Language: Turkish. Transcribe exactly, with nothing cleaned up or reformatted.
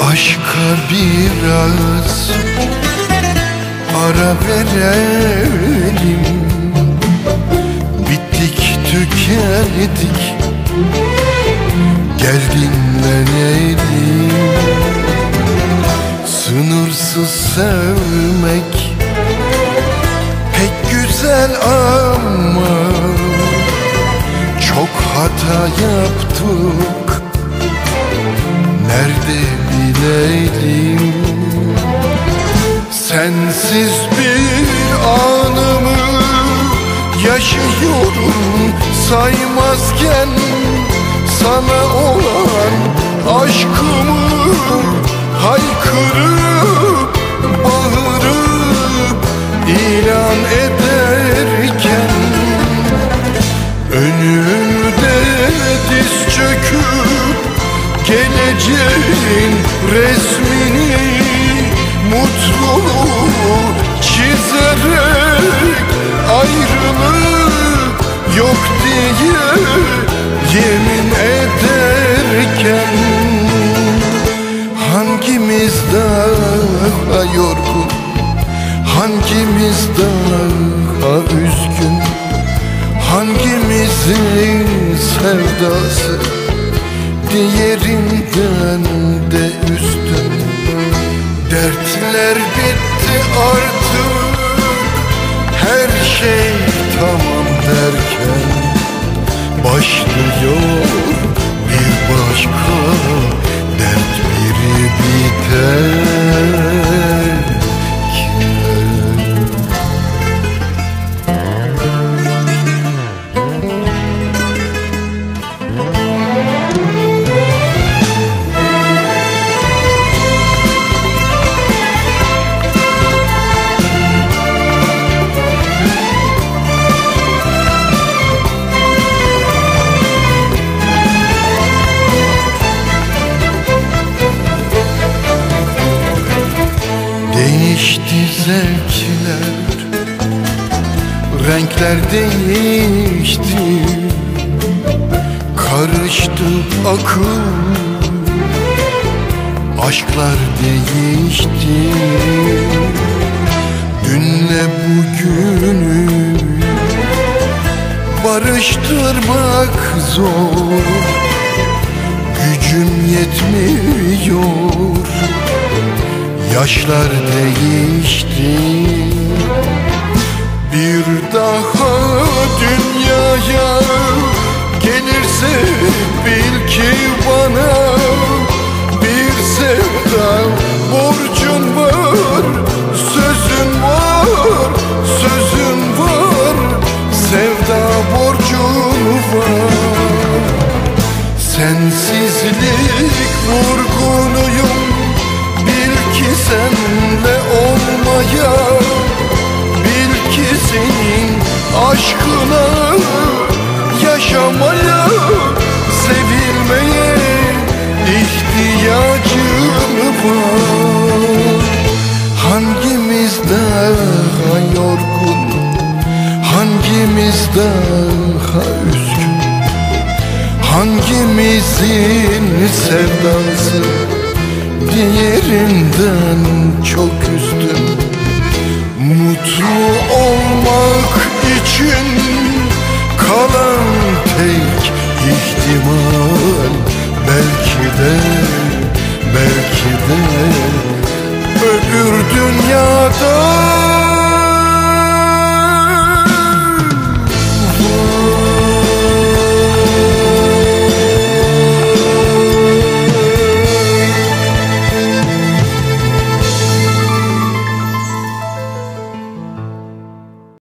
Aşka biraz ara verelim. Bittik tükendik, gel dinlenelim. Sınırsız sevmek pek güzel ama çok hata yaptık, nerede bilelim. Sensiz bir anımı yaşıyorum saymazken, sana olan aşkımı haykırıp bağırıp ilan ederken, önünde diz çöküp geleceğin resmini, mutluluğu çizerek ayrılık yok diye yemin ederken, hangimiz daha yorgun, hangimiz daha üzgün, hangimizin sevdası diğerinden de üstün? Dertler bitti artık, her şey tamam derken, başlıyor bir başka dert, biri biterken. Değişti zevkler, renkler değişti, karıştı akıl, aşklar değişti. Dünle bugünü barıştırmak zor, gücüm yetmiyor, yaşlar değişti. Bir daha dünyaya gelirse bil ki bana bir sevda borcun var, sözün var, sözün var, sevda borcun var. Sensizlik vurgunuyum, bil ki senle olmaya, bil ki senin aşkına yaşamaya, sevilmeye ihtiyacım var. Hangimiz daha yorgun, hangimiz daha üzgün, hangimizin sevdası diğerinden çok üstün? Mutlu olmak için kalan tek ihtimal, belki de, belki de öbür dünyada